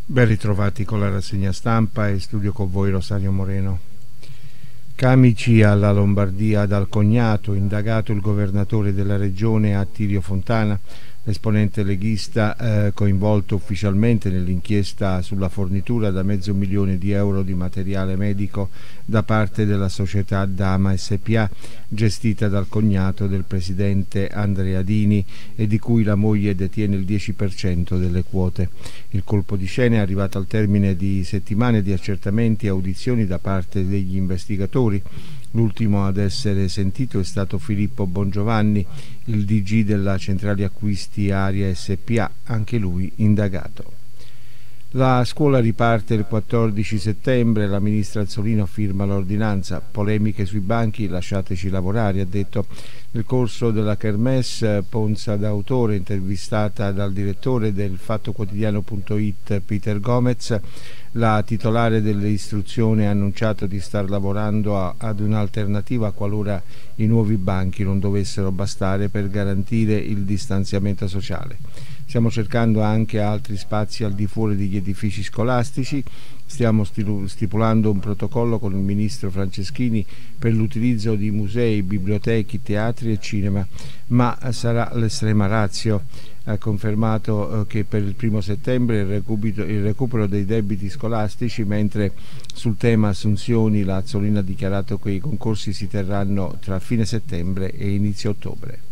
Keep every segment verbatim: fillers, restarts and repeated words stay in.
Ben ritrovati con la rassegna stampa e studio con voi Rosario Moreno. Camici alla Lombardia dal cognato, indagato il governatore della regione Attilio Fontana, l'esponente leghista eh, coinvolto ufficialmente nell'inchiesta sulla fornitura da mezzo milione di euro di materiale medico da parte della società Dama S P A, gestita dal cognato del presidente Andrea Dini e di cui la moglie detiene il dieci per cento delle quote. Il colpo di scena è arrivato al termine di settimane di accertamenti e audizioni da parte degli investigatori. L'ultimo ad essere sentito è stato Filippo Bongiovanni, il D G della Centrale Acquisti Aria S P A, anche lui indagato. La scuola riparte il quattordici settembre, la ministra Azzolino firma l'ordinanza. Polemiche sui banchi, lasciateci lavorare, ha detto. Nel corso della Kermesse, Ponza d'autore, intervistata dal direttore del fattoquotidiano.it Peter Gomez, la titolare dell'istruzione ha annunciato di star lavorando a, ad un'alternativa qualora i nuovi banchi non dovessero bastare per garantire il distanziamento sociale. Stiamo cercando anche altri spazi al di fuori degli edifici scolastici. Stiamo stipulando un protocollo con il ministro Franceschini per l'utilizzo di musei, biblioteche, teatri e cinema, ma sarà l'estrema ratio. Ha confermato che per il primo settembre il recupero, il recupero dei debiti scolastici, mentre sul tema assunzioni la Azzolina ha dichiarato che i concorsi si terranno tra fine settembre e inizio ottobre.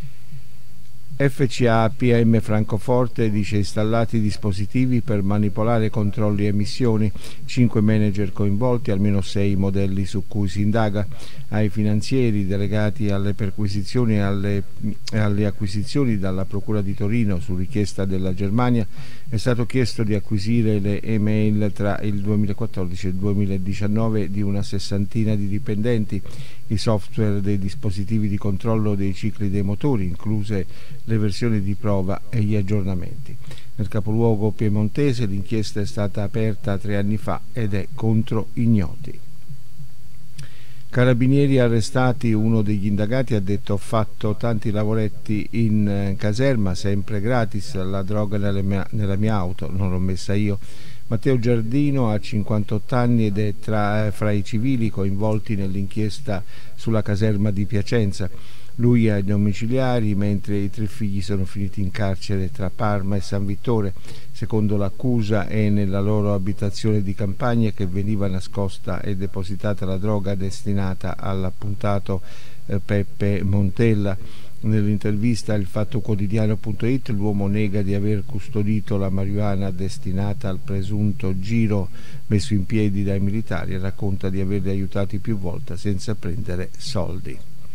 F C A P M Francoforte dice installati dispositivi per manipolare controlli e emissioni, cinque manager coinvolti, almeno sei modelli su cui si indaga. Ai finanzieri delegati alle perquisizioni e alle, alle acquisizioni dalla Procura di Torino su richiesta della Germania è stato chiesto di acquisire le email tra il duemilaquattordici e il duemiladiciannove di una sessantina di dipendenti, i software dei dispositivi di controllo dei cicli dei motori, incluse le versioni di prova e gli aggiornamenti. Nel capoluogo piemontese l'inchiesta è stata aperta tre anni fa ed è contro ignoti. Carabinieri arrestati, uno degli indagati ha detto: ho fatto tanti lavoretti in caserma, sempre gratis, la droga nella mia, nella mia auto, non l'ho messa io. Matteo Giardino ha cinquantotto anni ed è tra, fra i civili coinvolti nell'inchiesta sulla caserma di Piacenza. Lui è ai domiciliari, mentre i tre figli sono finiti in carcere tra Parma e San Vittore. Secondo l'accusa è nella loro abitazione di campagna che veniva nascosta e depositata la droga destinata all'appuntato eh, Peppe Montella. Nell'intervista al fattoquotidiano.it l'uomo nega di aver custodito la marijuana destinata al presunto giro messo in piedi dai militari e racconta di averli aiutati più volte senza prendere soldi.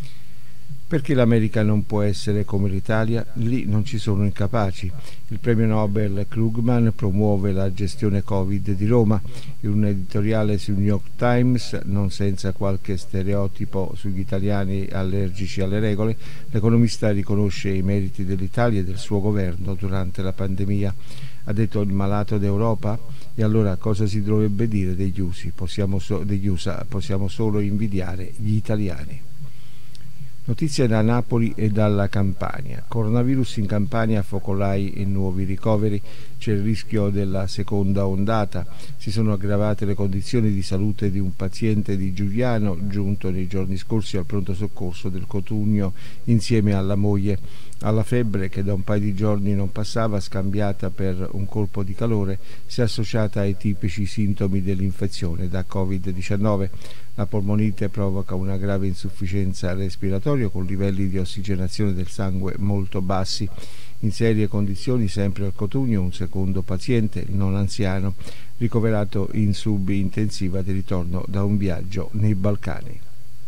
Perché l'America non può essere come l'Italia? Lì non ci sono incapaci. Il premio Nobel Krugman promuove la gestione Covid di Roma. In un editoriale sul New York Times, non senza qualche stereotipo sugli italiani allergici alle regole, l'economista riconosce i meriti dell'Italia e del suo governo durante la pandemia. Ha detto il malato d'Europa? E allora cosa si dovrebbe dire degli U S A? Possiamo, so- degli U S A? Possiamo solo invidiare gli italiani. Notizie da Napoli e dalla Campania. Coronavirus in Campania, focolai e nuovi ricoveri. C'è il rischio della seconda ondata. Si sono aggravate le condizioni di salute di un paziente di Giuliano giunto nei giorni scorsi al pronto soccorso del Cotugno insieme alla moglie. Alla febbre, che da un paio di giorni non passava, scambiata per un colpo di calore, si è associata ai tipici sintomi dell'infezione da covid diciannove. La polmonite provoca una grave insufficienza respiratoria con livelli di ossigenazione del sangue molto bassi. In serie condizioni sempre al Cotugno un secondo paziente, non anziano, ricoverato in subintensiva di ritorno da un viaggio nei Balcani.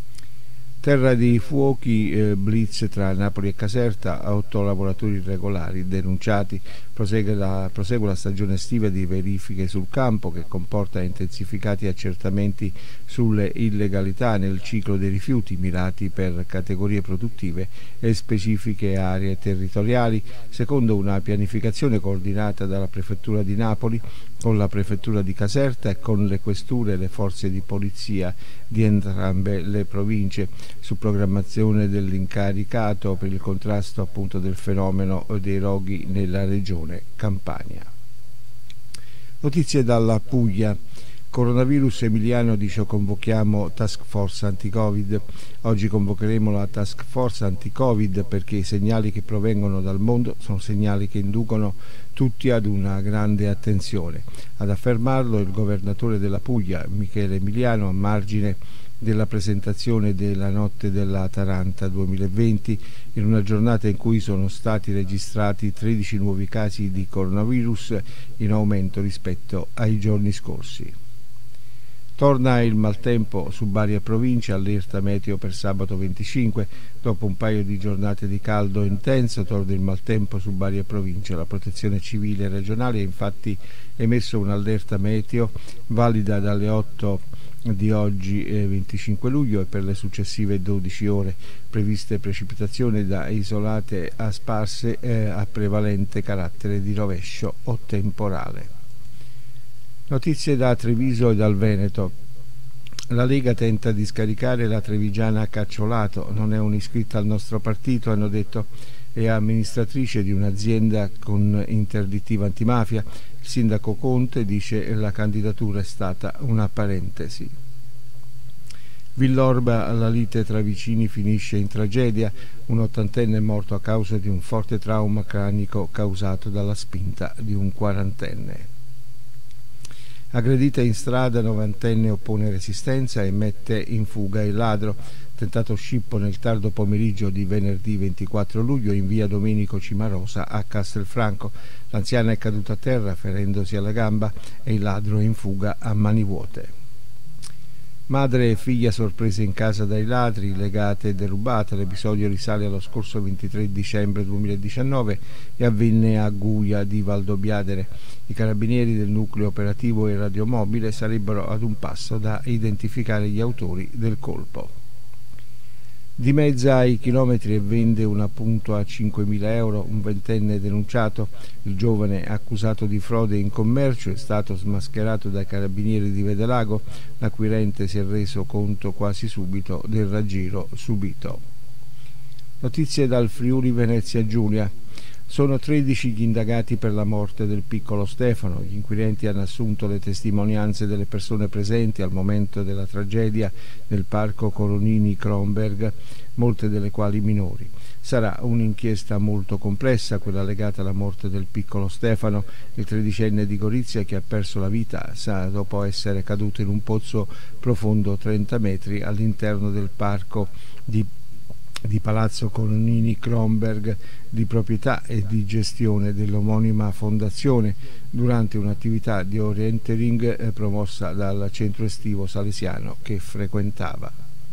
Terra dei fuochi, eh, blitz tra Napoli e Caserta, otto lavoratori irregolari denunciati. Prosegue la, prosegue la stagione estiva di verifiche sul campo che comporta intensificati accertamenti sulle illegalità nel ciclo dei rifiuti mirati per categorie produttive e specifiche aree territoriali, secondo una pianificazione coordinata dalla Prefettura di Napoli con la Prefettura di Caserta e con le questure e le forze di polizia di entrambe le province, su programmazione dell'incaricato per il contrasto appunto del fenomeno dei roghi nella regione Campania. Notizie dalla Puglia. Coronavirus Emiliano dice convochiamo task force anti-Covid. Oggi convocheremo la task force anti-Covid perché i segnali che provengono dal mondo sono segnali che inducono tutti ad una grande attenzione. Ad affermarlo il governatore della Puglia, Michele Emiliano, a margine della presentazione della Notte della Taranta duemilaventi, in una giornata in cui sono stati registrati tredici nuovi casi di coronavirus, in aumento rispetto ai giorni scorsi. Torna il maltempo su Bari e provincia, allerta meteo per sabato venticinque. Dopo un paio di giornate di caldo intenso torna il maltempo su Bari e provincia. La protezione civile regionale ha infatti emesso un'allerta meteo valida dalle otto di oggi eh, venticinque luglio e per le successive dodici ore. Previste precipitazioni da isolate a sparse eh, a prevalente carattere di rovescio o temporale. Notizie da Treviso e dal Veneto. La Lega tenta di scaricare la trevigiana Cacciolato, non è un'iscritta al nostro partito, hanno detto, è amministratrice di un'azienda con interdittiva antimafia. Il sindaco Conte dice che la candidatura è stata una parentesi. Villorba, la lite tra vicini finisce in tragedia, un ottantenne è morto a causa di un forte trauma cranico causato dalla spinta di un quarantenne. Aggredita in strada, novantenne oppone resistenza e mette in fuga il ladro. Tentato scippo nel tardo pomeriggio di venerdì ventiquattro luglio in via Domenico Cimarosa a Castelfranco. L'anziana è caduta a terra ferendosi alla gamba e il ladro è in fuga a mani vuote. Madre e figlia sorprese in casa dai ladri, legate e derubate. L'episodio risale allo scorso ventitré dicembre duemiladiciannove e avvenne a Guia di Valdobbiadene. I carabinieri del nucleo operativo e radiomobile sarebbero ad un passo da identificare gli autori del colpo. Dimezza i chilometri e vende un appunto a cinquemila euro, un ventenne denunciato. Il giovane accusato di frode in commercio è stato smascherato dai carabinieri di Vedelago. L'acquirente si è reso conto quasi subito del raggiro subito. Notizie dal Friuli Venezia Giulia. Sono tredici gli indagati per la morte del piccolo Stefano. Gli inquirenti hanno assunto le testimonianze delle persone presenti al momento della tragedia nel parco Coronini Kronberg, molte delle quali minori. Sarà un'inchiesta molto complessa quella legata alla morte del piccolo Stefano, il tredicenne di Gorizia che ha perso la vita dopo essere caduto in un pozzo profondo trenta metri all'interno del parco di di Palazzo Coronini Kronberg, di proprietà e di gestione dell'omonima fondazione, durante un'attività di orientering eh, promossa dal centro estivo salesiano che frequentava.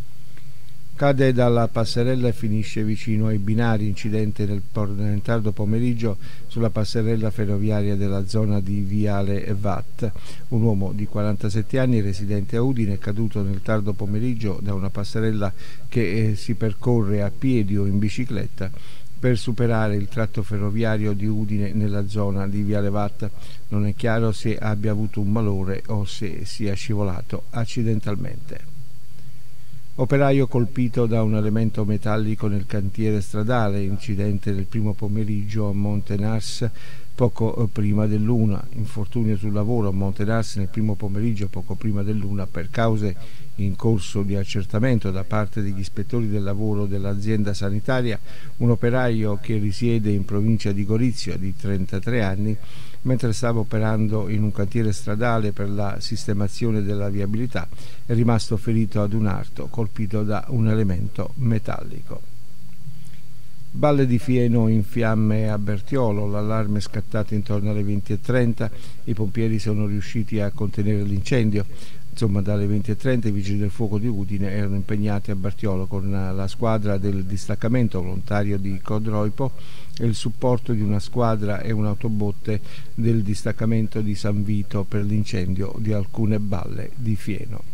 Cade dalla passerella e finisce vicino ai binari. Incidente nel, nel tardo pomeriggio sulla passerella ferroviaria della zona di Viale Watt. Un uomo di quarantasette anni residente a Udine è caduto nel tardo pomeriggio da una passerella che eh, si percorre a piedi o in bicicletta per superare il tratto ferroviario di Udine nella zona di Viale Watt. Non è chiaro se abbia avuto un malore o se sia scivolato accidentalmente. Operaio colpito da un elemento metallico nel cantiere stradale, incidente del primo pomeriggio a Montenars poco prima dell'una. Infortunio sul lavoro a Montenars nel primo pomeriggio poco prima dell'una per cause in corso di accertamento da parte degli ispettori del lavoro dell'azienda sanitaria. Un operaio che risiede in provincia di Gorizia di trentatré anni, mentre stava operando in un cantiere stradale per la sistemazione della viabilità, è rimasto ferito ad un arto colpito da un elemento metallico. Balle di Fieno in fiamme a Bertiolo, l'allarme è scattato intorno alle venti e trenta, i pompieri sono riusciti a contenere l'incendio. Insomma, dalle venti e trenta i vigili del fuoco di Udine erano impegnati a Bertiolo con la squadra del distaccamento volontario di Codroipo e il supporto di una squadra e un'autobotte del distaccamento di San Vito per l'incendio di alcune balle di Fieno.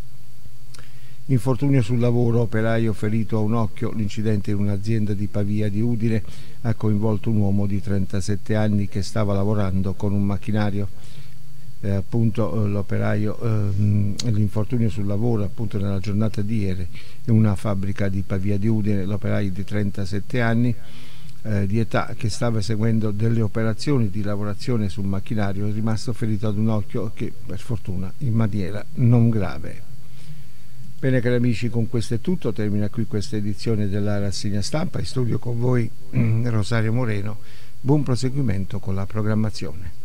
Infortunio sul lavoro, operaio ferito a un occhio. L'incidente in un'azienda di Pavia di Udine ha coinvolto un uomo di trentasette anni che stava lavorando con un macchinario. Eh, appunto l'operaio, eh, l'infortunio sul lavoro appunto nella giornata di ieri in una fabbrica di Pavia di Udine. L'operaio di trentasette anni eh, di età, che stava eseguendo delle operazioni di lavorazione sul macchinario, è rimasto ferito ad un occhio, che per fortuna in maniera non grave. Bene cari amici, con questo è tutto, termina qui questa edizione della rassegna stampa. In studio con voi Rosario Moreno, buon proseguimento con la programmazione.